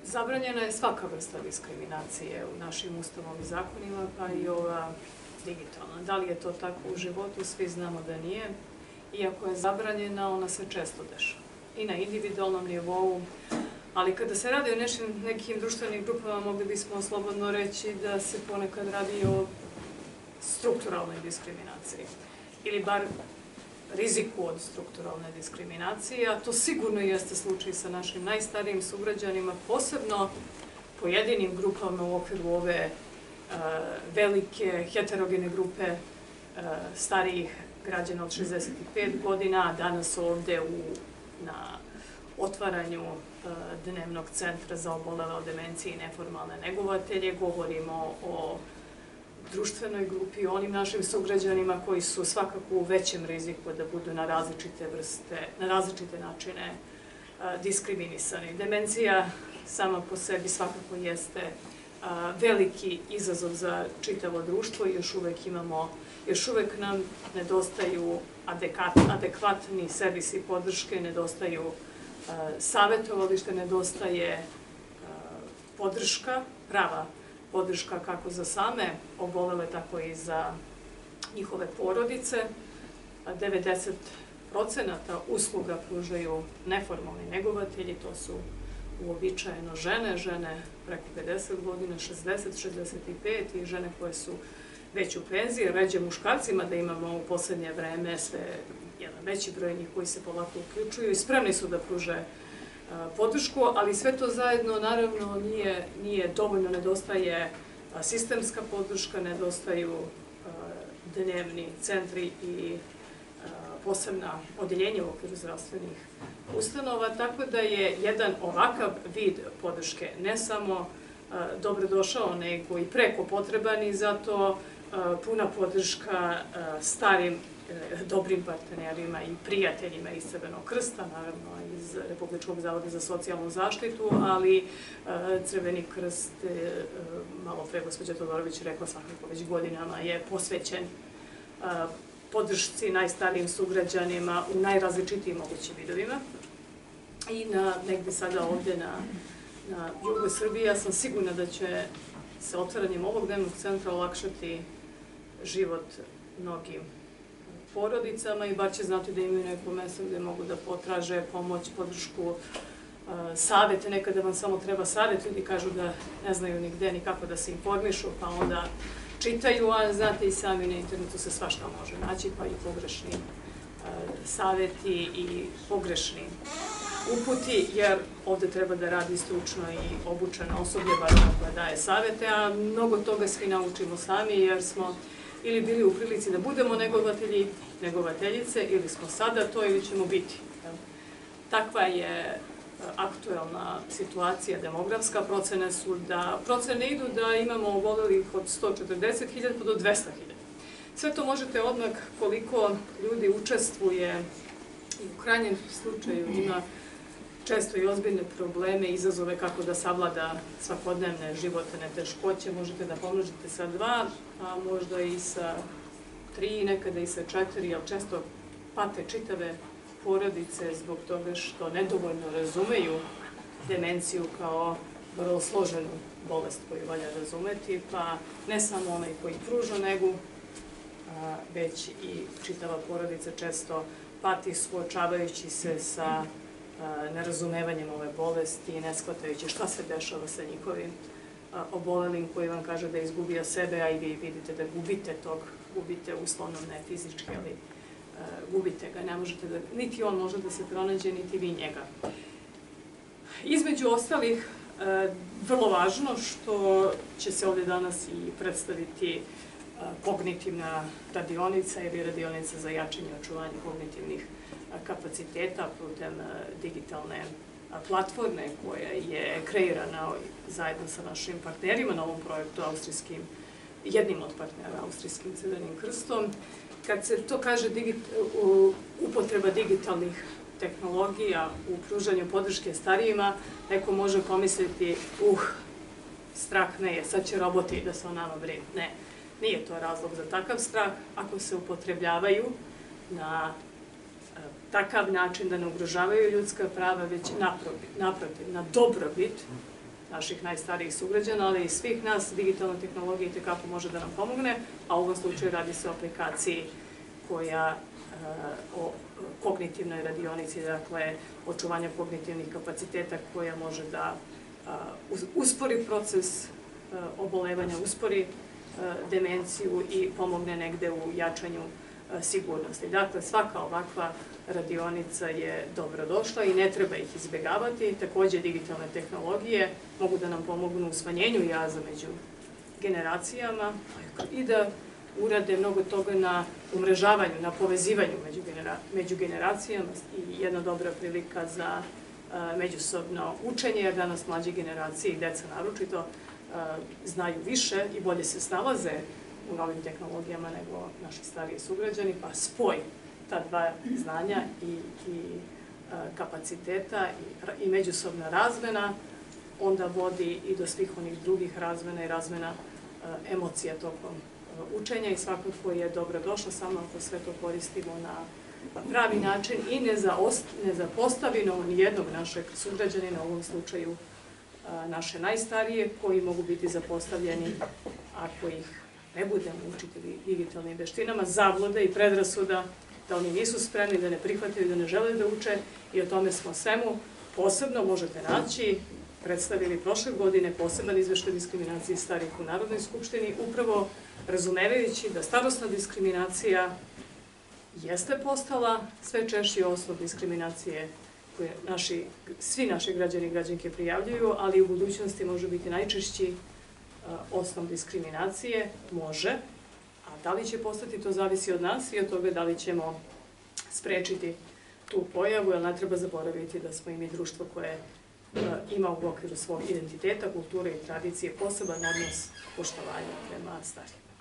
Zabranjena je svaka vrsta diskriminacije u našim ustavom i zakonima, pa i ova digitalna. Da li je to tako u životu, svi znamo da nije. Iako je zabranjena, ona se često dešava. I na individualnom nivou, ali kada se radi o nekim društvenim grupama, mogli bismo slobodno reći da se ponekad radi o strukturalnoj diskriminaciji. Ili bar riziku od strukturalne diskriminacije, a to sigurno jeste slučaj sa našim najstarijim sugrađanima, posebno pojedinim grupama u okviru ove velike heterogene grupe starijih građana od 65 godina, a danas ovde na otvaranju dnevnog centra za obolele od demencije i neformalne negovatelje govorimo o društvenoj grupi, o onim našim sugrađanima koji su svakako u većem riziku da budu na različite načine diskriminisani. Demencija sama po sebi svakako jeste veliki izazov za čitavo društvo i još uvek nam nedostaju adekvatni servisi podrške, nedostaju savetovalište, nedostaje podrška, prava podrška kako za same obolele, tako i za njihove porodice. 90% usluga pružaju neformalni negovatelji, to su uobičajeno žene preko 50 godina, 60, 65 i žene koje su već u penziji, ređe muškarcima da imamo u poslednje vreme sve jedan veći broj njih koji se polako uključuju i spremni su da pruže podršku, ali sve to zajedno naravno nije dovoljno, nedostaje sistemska podrška, nedostaju dnevni centri i posebna odeljenja u okviru zdravstvenih ustanova, tako da je jedan ovakav vid podrške ne samo dobrodošao, nego i preko potreban i zato puna podrška starim dobrim partnerima i prijateljima iz Crvenog krsta, naravno iz Republičkog zavoda za socijalnu zaštitu, ali Crveni krst, malo pre gospođa Todorović rekla, svakako već godinama je posvećen podršci najstarijim sugrađanima u najrazličitijim mogućim vidovima. I negde sada ovde na jugu Srbije, ja sam sigurna da će se otvaranjem ovog dnevnog centra olakšati život mnogim porodicama i bar će znati da imaju neko mesto gde mogu da potraže pomoć, podršku, savete. Nekada vam samo treba savet, ljudi kažu da ne znaju ni gde, ni kako da se informišu, pa onda čitaju, a znate i sami na internetu se svašta može naći, pa i pogrešni saveti i pogrešni uputi, jer ovde treba da radi stručno i obučeno osoblje, bar ono koje daje savete, a mnogo toga svi naučimo sami, jer smo ili bili u prilici da budemo negovatelji, negovateljice, ili smo sada to, ili ćemo biti. Takva je aktuelna situacija demografska. Procene idu da imamo obolelih od 140.000 pa do 200.000. Sve to možete odmah koliko ljudi učestvuje i u krajnjem slučaju ima često i ozbiljne probleme, izazove kako da savlada svakodnevne životne teškoće. Možete da pomnožite sa 2, a možda i sa 3, nekada i sa 4, ali često pate čitave porodice zbog toga što nedovoljno razumeju demenciju kao vrlo složenu bolest koju valja razumeti, pa ne samo onaj koji pruža negu, već i čitava porodica često pati suočavajući se sa nerazumevanjem ove bolesti i ne shvatajući šta se dešava sa njihovim obolelim koji vam kaže da je izgubio sebe, a i vi vidite da gubite uslovno, ne fizički, ali gubite ga, ne možete da, niti on može da se pronađe, niti vi njega. Između ostalih, vrlo važno što će se ovde danas i predstaviti kognitivna radionica ili radionica za jačanje i očuvanje kognitivnih kapaciteta putem digitalne platforme koja je kreirana zajedno sa našim partnerima na ovom projektu jednim od partnera Austrijskim Crvenim krstom. Kad se to kaže upotreba digitalnih tehnologija u pružanju podrške starijima, neko može pomisliti, strah me je, sad će roboti da se o nama brinu. Ne, nije to razlog za takav strah. Ako se upotrebljavaju na takav način da ne ugrožavaju ljudska prava, već naprotiv, na dobrobit naših najstarijih sugrađana, ali i svih nas digitalna tehnologija itekako može da nam pomogne, a u ovom slučaju radi se o aplikaciji koja o kognitivnoj radionici, dakle očuvanja kognitivnih kapaciteta koja može da uspori proces obolevanja, uspori demenciju i pomogne negde u jačanju sigurnosti. Dakle, svaka ovakva radionica je dobrodošla i ne treba ih izbjegavati. Takođe, digitalne tehnologije mogu da nam pomognu u smanjenju jaza među generacijama i da urade mnogo toga na umrežavanju, na povezivanju među generacijama i jedna dobra prilika za međusobno učenje, jer danas mlađe generacije i deca naročito znaju više i bolje se snalaze u novim tehnologijama nego naši stariji sugrađani, pa spoj ta dva znanja i kapaciteta i međusobna razmena onda vodi i do svih onih drugih razmena i razmena emocija tokom učenja i svakako je dobro došlo samo ako sve to koristimo na pravi način i ne zapostavimo ni jednog našeg sugrađanina, u ovom slučaju naše najstarije, koji mogu biti zapostavljeni ako ih ne budemo učiti digitalnim veštinama, zabluda i predrasuda da oni nisu spremni, da ne prihvataju, da ne žele da uče i o tome smo svemu posebno možete naći predstavili prošle godine poseban izveštaj diskriminacije starih u Narodnoj skupštini, upravo razumevajući da starosna diskriminacija jeste postala sve češći osnov diskriminacije koje svi naši građani i građanke prijavljuju, ali u budućnosti može biti najčešći osnov diskriminacije, može, a da li će postati, to zavisi od nas i od toga da li ćemo sprečiti tu pojavu, jer ne treba zaboraviti da smo i mi društvo koje ima u okviru svog identiteta, kulture i tradicije poseban odnos poštovanja prema starijima.